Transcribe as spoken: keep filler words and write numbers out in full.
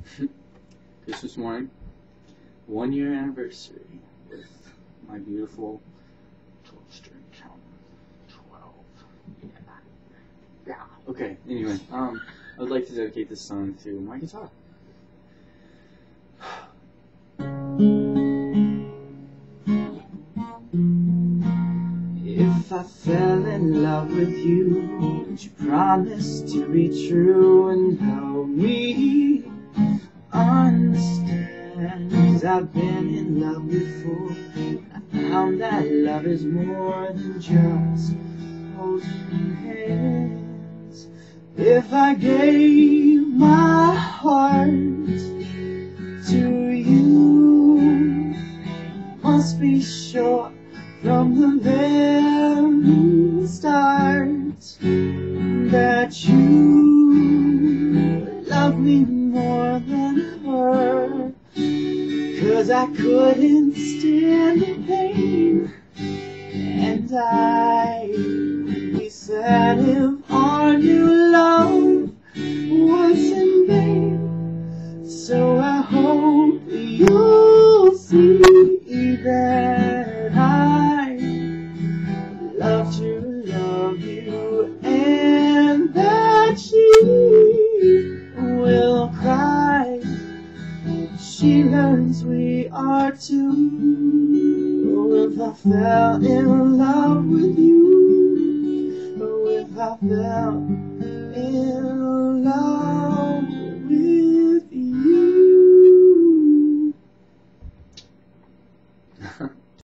Christmas morning, one year anniversary with my beautiful twelve string count. twelve. Yeah. Yeah. Okay, anyway, um, I would like to dedicate this song to my guitar. If I fell in love with you, would you promise to be true and help me understand? 'Cause I've been in love before. I found that love is more than just holding hands. If I gave my heart to you, must be sure from the very start that you love me more than her. 'Cause I couldn't stand the pain, and I would be sad if our new love was in vain. So I hope you'll see that I love to love you, and that she will cry. She learns we are two. Oh, if I fell in love with you, oh, if I fell